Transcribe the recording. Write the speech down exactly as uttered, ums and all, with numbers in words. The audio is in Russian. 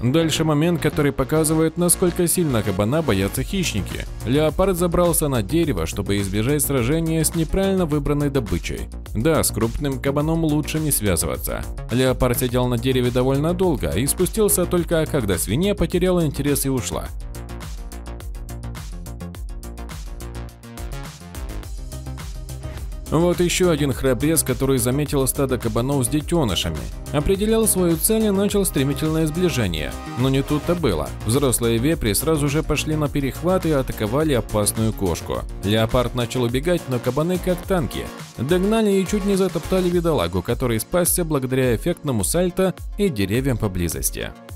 Дальше момент, который показывает, насколько сильно кабана боятся хищники. Леопард забрался на дерево, чтобы избежать сражения с неправильно выбранной добычей. Да, с крупным кабаном лучше не связываться. Леопард сидел на дереве довольно долго и спустился только когда свинья потеряла интерес и ушла. Вот еще один храбрец, который заметил стадо кабанов с детенышами, определял свою цель и начал стремительное сближение. Но не тут-то было. Взрослые вепри сразу же пошли на перехват и атаковали опасную кошку. Леопард начал убегать, но кабаны, как танки, догнали и чуть не затоптали бедолагу, который спасся благодаря эффектному сальто и деревьям поблизости.